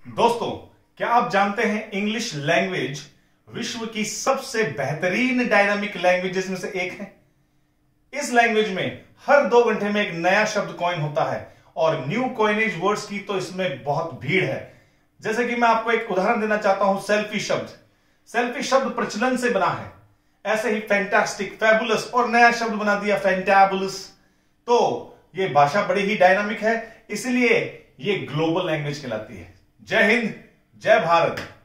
दोस्तों, क्या आप जानते हैं इंग्लिश लैंग्वेज विश्व की सबसे बेहतरीन डायनामिक लैंग्वेजेस में से एक है। इस लैंग्वेज में हर 2 घंटे में एक नया शब्द कॉइन होता है और न्यू कॉइनेज वर्ड्स की तो इसमें बहुत भीड़ है। जैसे कि मैं आपको एक उदाहरण देना चाहता हूं, सेल्फी शब्द। सेल्फी शब्द प्रचलन से बना है। ऐसे ही फैंटास्टिक, फैबुलस और नया शब्द बना दिया फैंटाबुलस। तो ये भाषा बड़ी ही डायनामिक है, इसलिए ये ग्लोबल लैंग्वेज कहलाती है। जय हिंद, जय भारत।